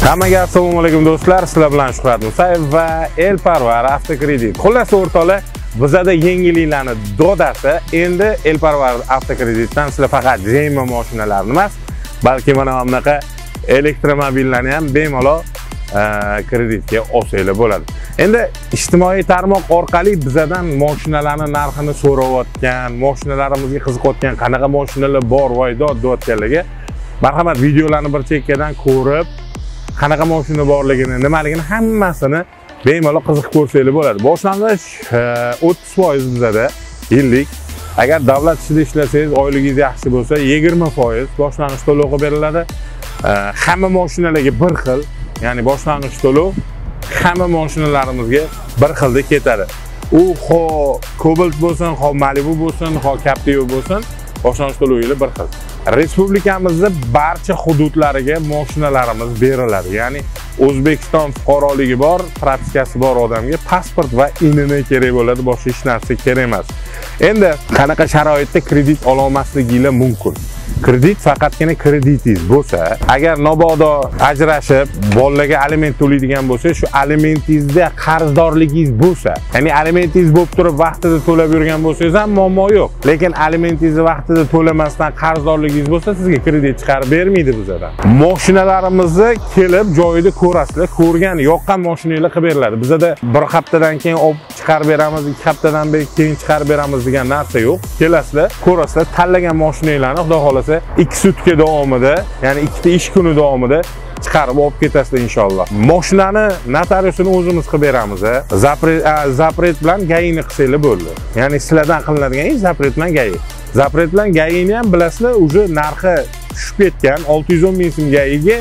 Hammaga assalomu alaykum do'stlar, sizlar bilan Shuhrat Musayev va Elparvar avtokredit. Xullas o'rtoqlar, bizada yangiliklarning dodasi. Endi Elparvar avtokreditdan sizlar faqat jema mashinalarni emas, balki mana bunaqa elektromobillarni ham bemalol kreditga olsanglar bo'ladi. Endi ijtimoiy tarmoq orqali bizadan mashinalarning narxini so'rayotgan, mashinalarimizga qiziqayotgan, qanaqa mashinalar bor voydod deyotganlarga marhamat videolarni bir chekkadan ko'rib, qanaqa mashina borligini, nimaligini hammasini bemalol qiziqib ko'rsanglar bo'ladi. Boshlang'ich 30% bizada yillik. Agar davlat ishida ishlasangiz, oyligingiz yaxshi bo'lsa, 20% boshlang'ich to'lov beriladi. Hamma mashinalarga bir xil, ya'ni boshlang'ich to'lov hamma mashinalarimizga bir xilda ketadi. U xo Cobalt bo'lsin, xo Malibu bo'lsin, xo Captiva bo'lsin, boshlang'ich to'lovingiz bir xil. Respublikamizning barcha hududlariga mashinalarimiz beriladi. Ya'ni O'zbekiston fuqaroligi bor, propiskasi bor odamga pasport va INN kerak bo'ladi, boshqa hech narsa kerak emas. Endi qanaqa sharoitda kredit ola olmasligingiz mumkin? Kredit faqatgina kreditingiz bo'lsa, agar mabodo ajrashib, bolalarga aliment to'laydigan bo'lsa, shu alimentingizda qarzdorligingiz bo'lsa, ya'ni alimentingiz bo'lib turib vaqtida to'lab yurgan bo'lsangiz ham muammo yo'q. Lekin alimentingizni vaqtida to'lamasdan qarzdorligingiz bo'lsa, sizga kredit chiqarib bermaydi bizadan. Mashinalarimizni kelib joyida ko'rasizlar, ko'rgan, yoqqan mashinanglar qilib beriladi. Bizada bir haftadan keyin olib chiqarib beramiz, 2 haftadan keyin chiqarib beramiz degan narsa yo'q. Kelasizlar, ko'rasizlar, tanlagan mashinanglarni xudo xolasa 2 sutka davomida, ya'ni 2 ta ish kuni davomida chiqarib olib ketasizlar inshaalloh. Mashinani notariusini o'zimiz qilib beramiz. Zapret bilan GAIni qilsanglar bo'ldi. Ya'ni sizlardan qilinadigan ish zapret bilan GAI. Zapret bilan GAIni ham bilasizlar, o'zi narxi tushib ketgan. 610 ming so'm GAIga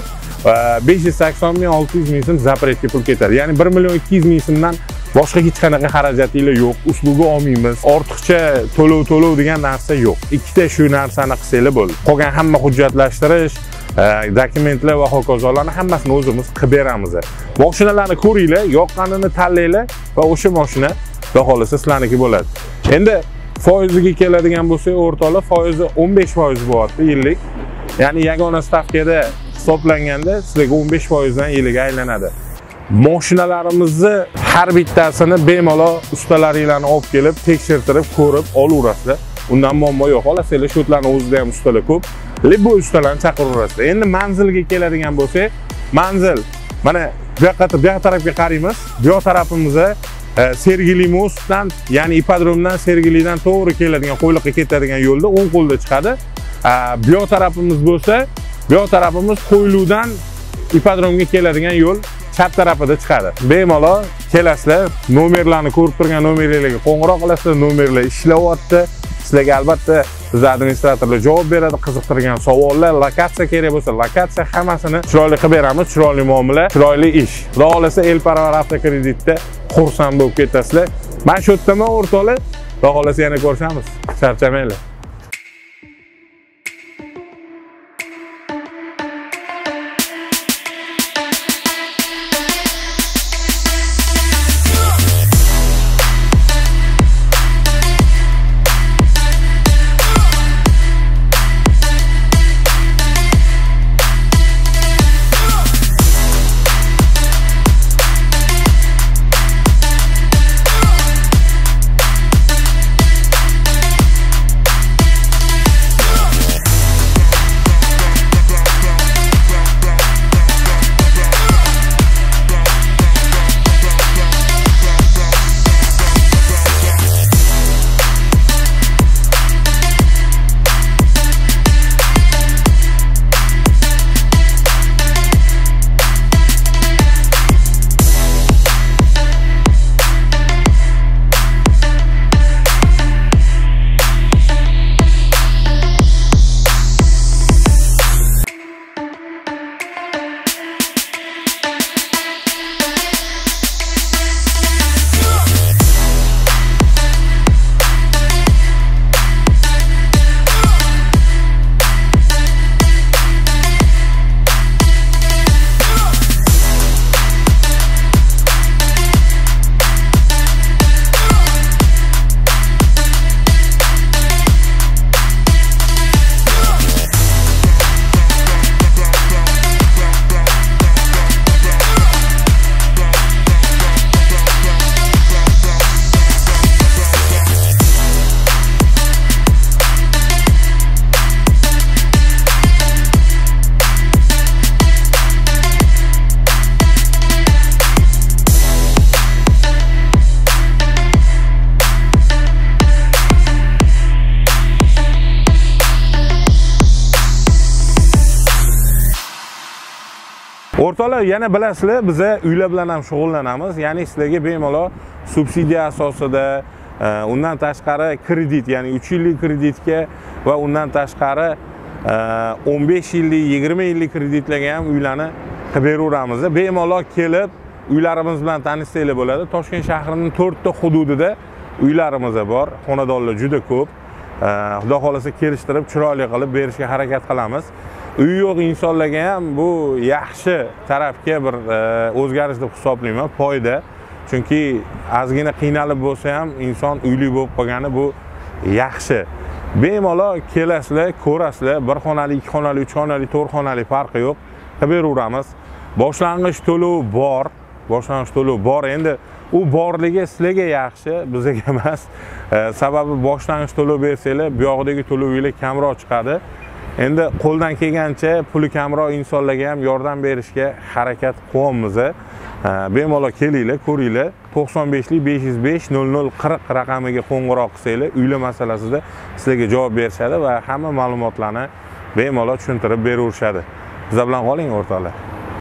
580 ming 600 ming so'm zapretga pul ketadi. Ya'ni 1 million 200 ming so'mdan boshqa hech qanaqa xarajatingiz yo'q. Uslubi olmaymiz. Ortiqcha to'lov degan narsa yo'q. Ikkita shu narsani qilsanglar bo'ldi. Qolgan hamma hujjatlashtirish, dokumentlar va hokazolarni hammasini o'zimiz qilib beramiz. Mashinalarni ko'ringlar, yoqqanini tanlanglar va o'sha mashina xudo xolasa sizlarniki bo'ladi. Endi foiziga keladigan bo'lsak, o'rtoqlar, foizi 15% bo'lyapti yillik. Ya'ni yagona stavkada hisoblanganda sizlarga 15% dan yiliga aylanadi. Mashinalarimizni har bittasini bemalol ustalaringlarni olib kelib, tekshirtirib, ko'rib olaverasizlar. Undan muammo yo'q. Olasizlar, shotlarni o'zida ham ustalar ko'p. Bu ustalarni chaqiraverasizlar. Endi manzilga keladigan bo'lsak, manzil mana bu yoqqa tarafga qaraymiz. Bu yoq tarafimizda Sergeli mostdan, ya'ni ipodromdan Sergelidan to'g'ri keladigan qo'yliqqa ketadigan yo'lda o'ng qo'lda chiqadi. Bu yoq tarafimiz bo'lsa, bu yoq tarafimiz Qo'yludan ipodromga keladigan yo'l chap tarafida chiqadi. Bemalol kelasizlar, nomerlarni ko'rib turgan nomerlarga qo'ng'iroq qilasizlar, nomerlar ishlayapti. Sizlarga albatta biz administratorlar javob beradi, qiziqtirgan savollar, lokatsiya kerak bo'lsa, lokatsiya hammasini chiroyli qilib beramiz, chiroyli muomala, chiroyli ish. Xudo xolasa Elparvar avtokreditda xursand bo'lib ketasizlar. Men shu yerdaman o'rtoqlar. Xudo xolasa yana ko'rishamiz. Charchamanglar. O'rtoqlar, yana bilasizlar, biz uylar bilan ham shug'ullanamiz. Ya'ni sizlarga bemalol subsidiya asosida, undan tashqari kredit, ya'ni 3 yillik kreditga va undan tashqari 15 yillik, 20 yillik kreditlarga ham uylarni qilib beraveramiz. Bemalol kelib uylarimiz bilan tanishsanglar bo'ladi. Toshkent shahrining 4 ta hududida uylarimiz bor. Xonadonlar juda ko'p. Xudo xolasa kelishtirib, chiroyli qilib berishga harakat qilamiz. Uy yo'q insonlarga ham bu yaxshi tarafga bir o'zgarish deb hisoblayman, foyda. Chunki ozgina qiynalib bo'lsa ham inson uyli bo'lib qolgani bu yaxshi. Bemalol kelasizlar, ko'rasizlar, bir xonali, 2 xonali, 3 xonali, 4 xonali farqi yo'q. Qilib beraveramiz. Boshlang'ich to'lov bor. Boshlang'ich to'lov bor. Endi u borligi sizlarga yaxshi, bizga emas. Sababi boshlang'ich to'lov bersanglar, bu yoqdagi to'lovingiz kamroq chiqadi. Endi qo'ldan kelgancha puli kamroq insonlarga ham yordam berishga harakat qilyapmiz. Bemalol kelinglar, ko'ringlar. 95lik 505 0040 raqamiga qo'ng'iroq qilsanglar, uylar masalasida sizlarga javob berishadi va hamma ma'lumotlarni bemalol tushuntirib beraverishadi. Biz bilan qoling o'rtoqlar.